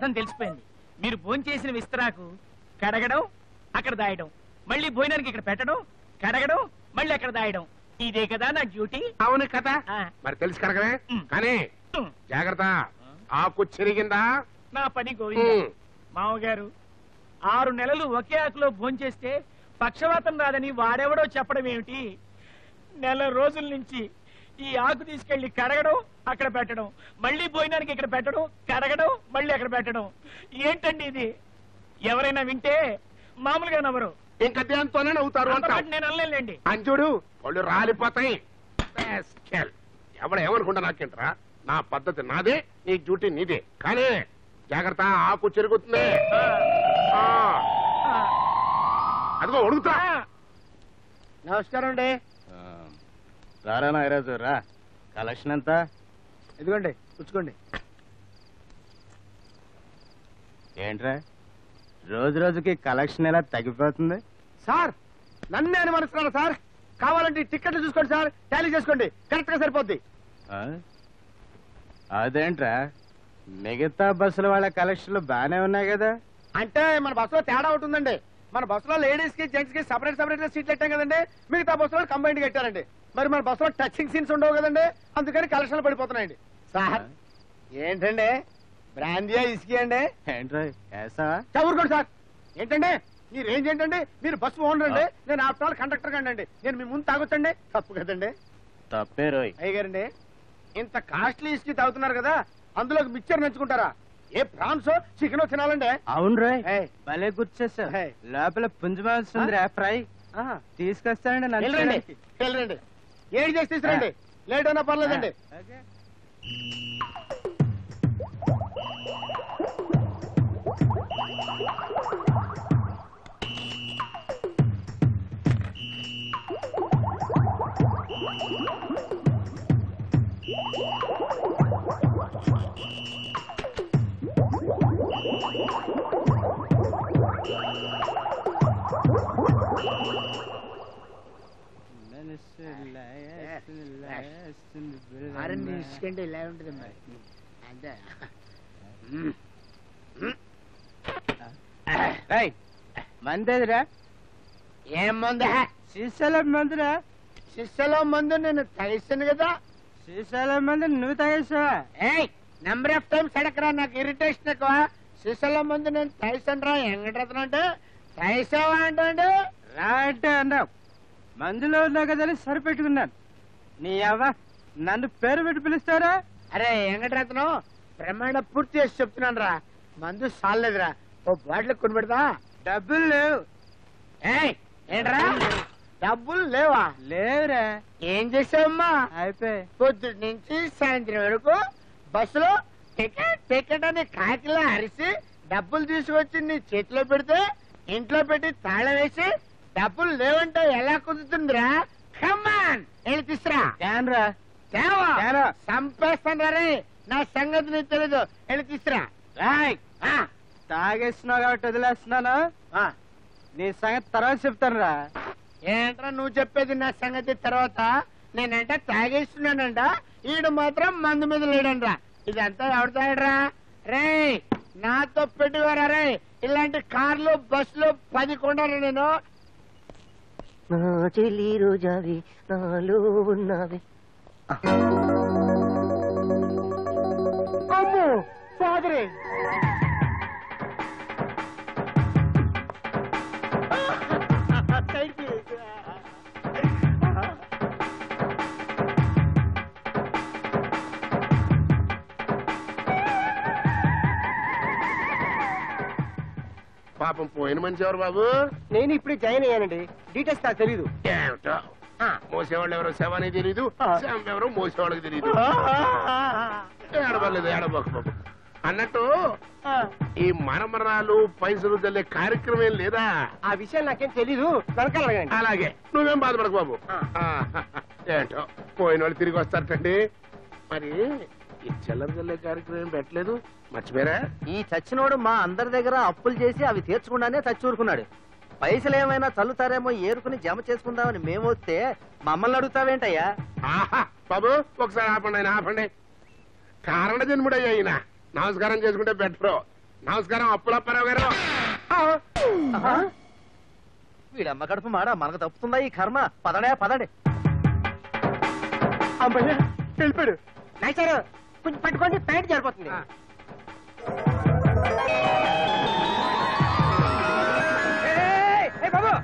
అర్థం తెలిసిపోయింది. మీరు భోంచేసిన విస్తరాకు కడగడం, అక్కడ దాయడం, మళ్ళీ భోజనానికి ఇక్కడ పెట్టడం, కడగడం, మళ్ళీ అక్కడ దాయడం, ఇదే కదా నా డ్యూటీ. అవును కదా, మరి తెలిసి కడగలే. కానీ జాగ్రత్త, ఆకు చెరిగిందా నా పని గోవిందా. మామగారు 6 నెలలు ఒకే ఆకులో భోంచేస్తే పక్షవాతం రాదని వాడెవడో చెప్పడం ఏమిటి? నెల రోజుల నుంచి ఈ ఆకు తీసుకెళ్లి కడగడం, అక్కడ పెట్టడం, మళ్ళీ భోజనానికి ఇక్కడ పెట్టడం, కడగడం, మళ్ళీ అక్కడ పెట్టడం, ఏంటండి ఇది? ఎవరైనా వింటే మామూలుగా నవ్వరు, ఇంకా దాంతోనే నవ్వుతారు. నేను అనలేండి. అంజుడు వాళ్ళు రాలిపోతాయి. ఎవడేమనుకుంటా నాకేంట్రా, నా పద్ధతి నాదే, నీ డ్యూటీ నీదే. కానీ జాగ్రత్త, ఆకు చెరుగుతుంది. అదిగో అడుగుతా. నమస్కారం అండి. రారా నాగరాజు రా. కలెక్షన్ ఎంత? ఇదిగోండి పుచ్చుకోండి. ఏంట్రా రోజు రోజుకి కలెక్షన్ ఎలా తగ్గిపోతుంది? సార్ నన్నే అనుమానిస్తున్నాను సార్. కావాలంటే టికెట్లు చూసుకోండి సార్, టాలీ చేసుకోండి, కరెక్ట్ గా సరిపోద్ది. అదేంట్రా మిగతా బస్సుల వాళ్ళ కలెక్షన్లు బానే ఉన్నాయి కదా? అంటే మన బస్సులో తేడా ఉంటుందండి. మన బస్సులో లేడీస్ కి జెంట్స్ కి సపరేట్ సపరేట్ గా సీట్లు పెట్టాం కదండి. మిగతా బస్సులో కంబైండ్ కట్టారండి. మరి మన బస్సులో టచింగ్ సీన్స్ ఉండవు కదండి, అందుకని కలెక్షన్లు పడిపోతున్నాయండి. సార్ ఏంటండి బ్రాండియా ఇసుకి అండి? ఏంట్రా చదువుకోండి సార్. ఏంటండి మీ రేంజ్ ఏంటండి? మీరు బస్సు ఓనర్ అండి, నేను ఆఫ్టర్ ఆల్ కండక్టర్ కండి. నేను మీ ముందు తాగొచ్చండి? తప్పు కదండి. తప్పే రోయ్. అయ్యగారండి ఇంత కాస్ట్లీ ఇసుకి తాగుతున్నారు కదా, అందులోకి మిక్చర్ నంచుకుంటారా? ఏ ప్రాన్స్ చికెన్ తినాలండి? అవును రోయ్, భలే గుర్చేసా. లోపల పుంజమాల్సిందిరా ఫ్రై తీసుకొస్తానండి. వెళ్ళండి, ఏడు చేసి తీసుకురండి, లేట్ అయినా పర్లేదండి. ఇసుకంటే ఇలా ఉంటుంది మరి. అంతే మందేదిరా? ఏం మందు? సీసాల మందురా. శిష్యలో మందు నేను తాగిస్తాను కదా. సీసాల మందు నువ్వు తాగేసావా? నెంబర్ ఆఫ్ టైమ్స్ అడగరా, నాకు ఇరిటేషన్ ఎక్కువ. శిష్యలో మందు నేను తాగిస్తాను రా. ఎంగటం అంటే తాగిస్తావా అంటే రా అంటే అన్నావు. మందులో ఉన్నా కదా సరిపెట్టుకున్నాను. నీ అవ్వ నన్ను పేరు పెట్టి పిలుస్తారా? అరే వెంకటరత్నం, ప్రమాణ పూర్తి చేసి చెప్తున్నాను రా, మందు సాలేదురా. ఓ బాటిల్ కొని పెడతా. డబ్బులు లేవు. ఏంట్రా డబ్బులు లేవా? లేవురా. ఏం చేసావమ్మా? అయిపోయి పొద్దుటి నుంచి సాయంత్రం వరకు బస్సులో టికెట్ టికెట్ అని కాకిలా అరిసి డబ్బులు తీసుకొచ్చి నీ చేతిలో పెడితే ఇంట్లో పెట్టి తాళం వేసి డబ్బులు లేవంటే ఎలా కుదురుతుందిరా? కమాన్ వెళ్ళి తీసురా. చంపేస్తాను రే, నా సంగతి నీకు తెలీదు. వెళ్ళి తీసురా. తాగేస్తున్నావు కాబట్టి వదిలేస్తున్నాను. నీ సంగతి తర్వాత చెప్తాను రా. ఏంట్రా నువ్వు చెప్పేది నా సంగతి తర్వాత? నేనంట తాగేస్తున్నానంట, ఈడు మాత్రం మందు మీద లేడంట్రా. ఇదంతా ఎవడు తాగడరా? రే నాతో పెట్టుకోరా రే. ఇలాంటి కార్లు బస్సులు 10 కొండలు నేను. నా చెల్లి రోజావి నాలో ఉన్నావి. అమ్మో ఫాదరే, పాపం పోయిన మనిషి ఎవరు బాబు? నేను ఇప్పుడే జాయిన్ అయ్యానండి, డీటెయిల్స్ నాకు తెలీదు. ఏమిటో మోసేవాళ్ళు ఎవరో శవాని తెలీదు, శవం ఎవరో మోసేవాళ్ళకి తెలీదు. ఏడవలేదు, ఏడబాకు బాబు. అన్నట్టు ఈ మరమరాలు పైసలు తెల్లే కార్యక్రమం ఏం లేదా? ఆ విషయం నాకేం తెలీదు, అలాగే నువ్వేం బాధపడకు బాబు. ఏంటో పోయిన వాళ్ళు తిరిగి వస్తారటండి. మరి ఈ చిల్లర చల్లే కార్యక్రమం పెట్టలేదు, మర్చిపోయారా? ఈ చచ్చినోడు మా అందరి దగ్గర అప్పులు చేసి అవి తీర్చకుండానే చచ్చూరుకున్నాడు. పైసలు ఏమైనా చల్లుతారేమో ఏరుకుని జమ చేసుకుందామని మేము వస్తే మమ్మల్ని అడుగుతావేంటయ్యా? బాబు ఒకసారి ఆపండి, ఆయన ఆపండి. కారణ జన్ముడయ్యా ఈయన, నమస్కారం చేసుకుంటే బెటరు. నమస్కారం అప్పులప్పారావు గారు. వీడమ్మ కడుపు మాడ మనకు తప్పుతుందా ఈ కర్మ? పదండి. అమ్మయ్య వెళ్ళిపోయాడు. నాచారు కొంచెం పట్టుకోండి, ప్యాంట్ జరిపోతుంది. బాబు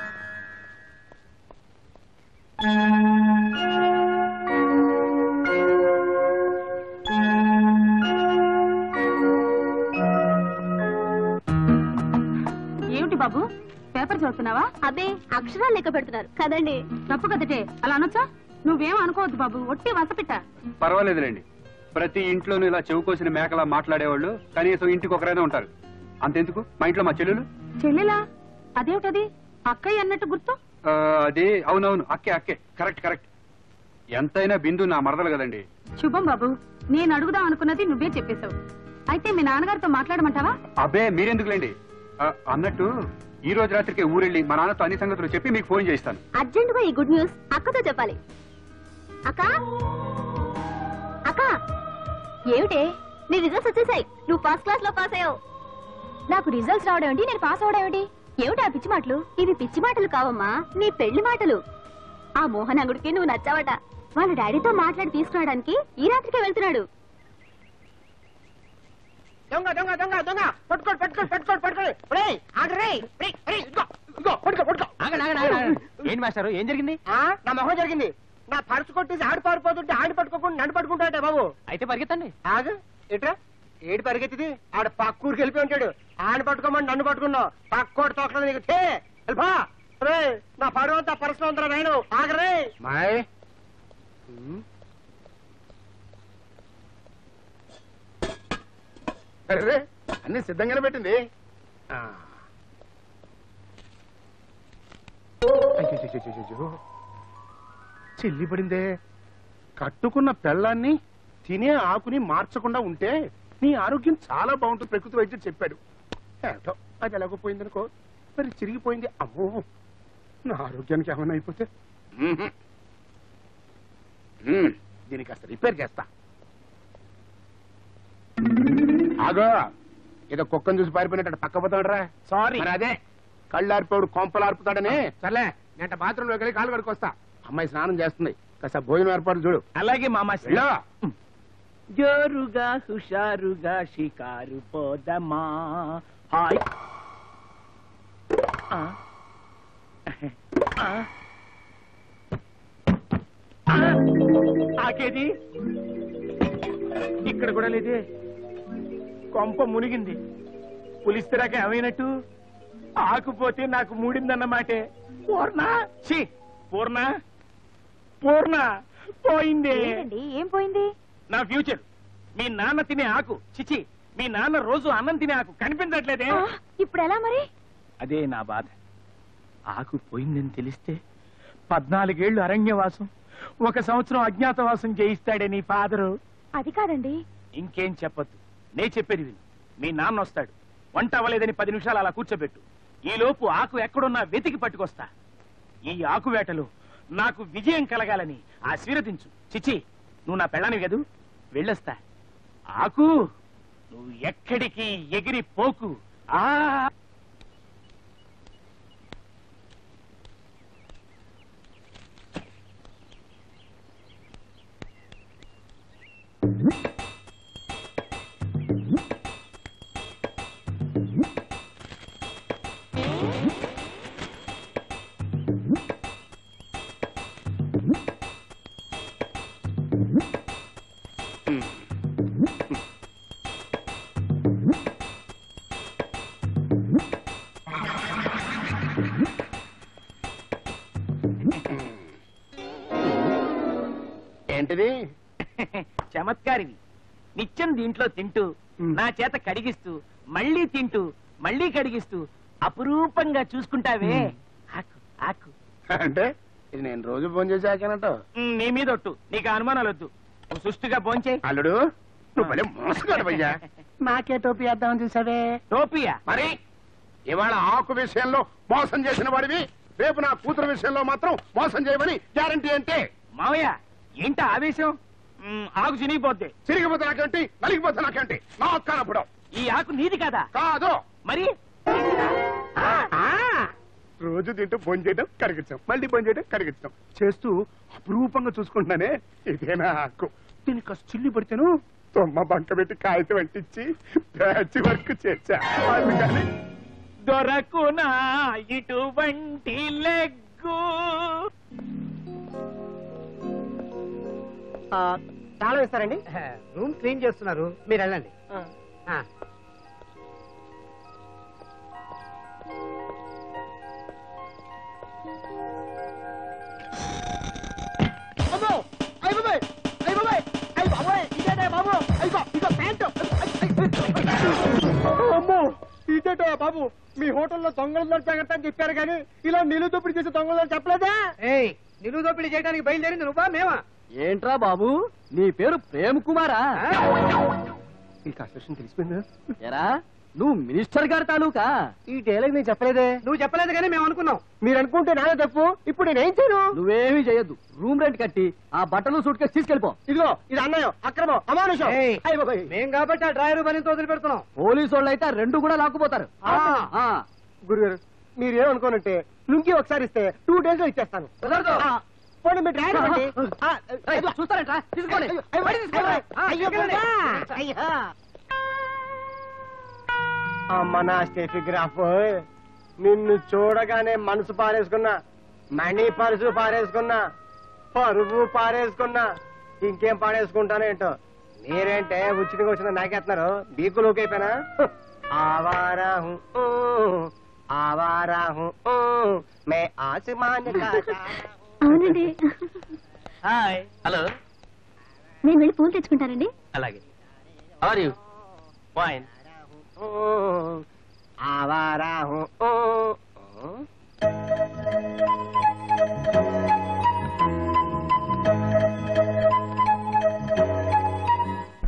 ఏమిటి బాబు, పేపర్ చదువుతున్నావా? అబ్బే అక్షరాలు లెక్క పెడుతున్నారు కదండి. తప్పు కదటే, అలా అనొచ్చా? నువ్వేం అనుకోవద్దు బాబు, ఒట్టి వసపిట్ట. పర్వాలేదులేండి. ప్రతి ఇంట్లోనూ ఇలా చెవుకోసిన మేకలా మాట్లాడేవాళ్ళు కనీసం ఇంటికి ఒకరైనా ఉంటారు. అంతెందుకు, మా ఇంట్లో మా చెల్లెలు. చెల్లెలా? అదేమిటది? అక్కయ్య అన్నట్టు గుర్తు. అదే అవునవును, అక్కే కరెక్ట్. ఎంతైనా బిందు నా మరదలు కదండి. శుభం బాబు, నేను అడుగుదాం అనుకున్నది నువ్వే చెప్పేశావు. అయితే మీ నాన్నగారితో మాట్లాడమంటావా? అబ్బే మీరెందుకులేండి. అన్నట్టు ఈ రోజు రాత్రికి ఊరెళ్ళి మా నాన్నతో అన్ని సంగతులు చెప్పి మీకు ఫోన్ చేయిస్తాను. అర్జెంటుగా ఈ గుడ్ న్యూస్ అక్కతో చెప్పాలి. అక్క ఏమిటే నీ రిజల్ట్స్ వచ్చేసాయి. నువ్వు ఫస్ట్ క్లాస్ లో పాస్ అయ్యావు. నాకు రిజల్ట్స్ రావడం ఏంటి, నేను పాస్ అవడం ఏంటి? ఏమిటి ఆ పిచ్చి మాటలు? ఇవి పిచ్చి మాటలు కావమ్మా, నీ పెళ్లి మాటలు. ఆ మోహన్ అంగుడికి నువ్వు నచ్చావట. వాళ్ళ డాడీతో మాట్లాడి తీసుకురావడానికి ఈ రాత్రికే వెళ్తున్నాడు. దొంగ దొంగ దొంగ దొంగ పట్టుకోండి. ఏంటి మాస్టారు, ఏం జరిగింది? నా మొహం జరిగింది. నా పరుసు కొట్టేసి ఆడి పారిపోతుంటే ఆడి పట్టుకోకుండా నన్ను పట్టుకుంటాడే బాబు. అయితే పరిగెత్తండి. ఆగు ఎట్రా, ఏడు పరిగెత్తిది? ఆడ పక్కూరికి వెళ్ళిపోయి ఉంటాడు. ఆడి పట్టుకోమని నన్ను పట్టుకున్నావు. పక్కోటి తోకలేదు నీకు. వెళ్ళిపా రే, నా పరువు అంతా పరుసులో ఉందిరా నేను. ఆగరే మాయ్ అరే అన్ని సిద్ధంగానే పెట్టింది. చెల్లి పడిందే. కట్టుకున్న పెళ్ళాన్ని తినే ఆకుని మార్చకుండా ఉంటే నీ ఆరోగ్యం చాలా బాగుంటుంది ప్రకృతి వైద్యుడు చెప్పాడు. ఏటో అది ఎలాగోపోయిందనుకో, మరి చిరిగిపోయింది. అమ్మో, నా ఆరోగ్యానికి ఏమైనా అయిపోతే దీనికి కాస్త రిపేర్ చేస్తా. ఆగో, ఏదో కుక్కను చూసి పారిపోయినట్టు పక్క పోతాడు రా. సారీ. అదే కళ్ళారిపోడు కొంపలు ఆర్పుతాడని. సర్లే, నేను బాత్రూమ్ లోకి వెళ్ళి కాలు కడుకొస్తా. అమ్మాయి స్నానం చేస్తుంది, కాస్త భోజనం ఏర్పాటు చూడు. అలాగే మామ. వెళ్ళు. జోరుగా హుషారుగా షికారు పోదమా. హాయ్. ఆకేది ఇక్కడ కూడా లేదే. కొంప మునిగింది. పులిస్తరాక ఏమైనట్టు? ఆకుపోతే నాకు మూడిందన్నమాటే. పూర్ణ పోయిందే. ఏం పోయింది? నా ఫ్యూచర్. మీ నాన్న తినే ఆకు, చిచి, మీ నాన్న రోజు అన్నం తినే ఆకు కనిపించట్లేదే. ఇప్పుడు ఎలా మరి? అదే నా బాధ. ఆకు పోయిందని తెలిస్తే 14 ఏళ్లు అరణ్యవాసం, 1 సంవత్సరం అజ్ఞాతవాసం చేయిస్తాడే నీ ఫాదరు. అది కాదండి. ఇంకేం చెప్పొద్దు, నే చెప్పేది విను. మీ నాన్న వస్తాడు. వంట అవ్వలేదని 10 నిమిషాలు అలా కూర్చోబెట్టు. ఈలోపు ఆకు ఎక్కడున్నా వెతికి పట్టుకొస్తా. ఈ ఆకు వేటలో నాకు విజయం కలగాలని ఆశీర్వదించు. చిచి, నువ్వు నా పెళ్ళానివి కదూ, వెళ్ళొస్తా. ఆకు, నువ్వు ఎక్కడికి ఎగిరి పోకు. ఏంటిది? చమత్కారివి. నిత్యం దీంట్లో తింటూ, నా చేత కడిగిస్తూ, మళ్ళీ తింటూ, మళ్ళీ కడిగిస్తూ అపురూపంగా చూసుకుంటావే ఆకు. ఆకు అంటే ఇది నేను రోజు ఫోన్ చేసి ఆకానంట. నీ మీద ఒట్టు, నీకు అనుమానాలు వద్దు. నువ్వు సుష్టిగా భోంచే. అల్లుడు, నువ్వు భలే మోసగాడు భయ్యా. నాకే టోపీ వేద్దామని చూసావే. టోపియా? మరి ఇవాళ ఆకు విషయంలో మోసం చేసిన వాడివి, రేపు నా కూతురు విషయంలో మాత్రం మోసం చేయమని గ్యారంటీ అంటే? మావయ్య, ఏంటా ఆవేశం? ఆకు చినిగిపోద్ది. చిరిగిపోతే నాకేంటి, నలిగిపోతే నాకేంటి? నా కానప్పుడు ఈ ఆకు నీది కదా? కాదు. మరి రోజు తింటూ భోంచేయడం కరిగించాం, మళ్ళీ భోంచేయడం కరిగించాం చేస్తూ అపురూపంగా చూసుకుంటున్నానే, ఇదేనా ఆకు. దీనికి కాస్త చిల్లి పడితేను తొమ్మ బంక పెట్టి కాగితం అంటించి ప్యాచ్ వర్క్ చేశా. అందుకని దొరకునా ఇటువంటి లెగ్గు. తాళం ఇస్తారండి? రూమ్ క్లీన్ చేస్తున్నారు, మీరు వెళ్ళండి. ఇదేటో బాబు, మీ హోటల్లో దొంగలు జాగ్రత్త అని చెప్పారు కానీ ఇలా నిలువు దోపిడీ చేసే దొంగలు చెప్పలేదా? నిలువు దోపిడీ చేయడానికి బయలుదేరింది నువ్వా మేమా? ఏంట్రా బాబు, నీ పేరు ప్రేమ్ కుమారా? ఈ కాన్స్టిట్యూషన్ తెలిసిపోయిందా? ఎరా, నువ్వు మినిస్టర్ గారి తాలూకా? ఈ డైలాగ్ నేను చెప్పలేదే. నువ్వు చెప్పలేదు కానీ మేము అనుకున్నాం. మీరు అనుకుంటే నాదే తప్పు. ఇప్పుడు నేనేం చేయను? నువ్వేమీ చేయొద్దు. రూమ్ రెంట్ కట్టి ఆ బట్టలు సూట్ కేసు తీసుకెళ్ళిపో. ఇదిగో ఇది అన్యాయం, అక్రమం, అమానుషం. మేం కాబట్టి ఆ డ్రైవర్ పనితో వదిలిపెడుతున్నాం. పోలీసు వాళ్ళు అయితే రెండు కూడా లాక్కుపోతారు. గురుగారు మీరేమనుకోనంటే లుంగి ఒకసారి ఇస్తే 2 days లో ఇచ్చేస్తాను. పోనీ మీ డ్రైవర్ అండి. చూస్తారంట, తీసుకోండి. అమ్మ నా స్టెఫిగ్రాఫ్, నిన్ను చూడగానే మనసు పారేసుకున్నా, మనీ పరుసు పారేసుకున్నా, పరువు పారేసుకున్నా, ఇంకేం పారేసుకుంటానో ఏంటో. మీరేంటే ఉచితంగా వచ్చిన నాకేస్తున్నారు, బీకులోకి అయిపోయినా. ఆవారా హూ ఆవారా హూ మే ఆసమాన్ కా. అవునండి. హాయ్. హలో. నేను వెళ్ళి పూలు తెచ్చుకుంటానండి. అలాగే. How are you? ఫైన్. ఆవారా హూ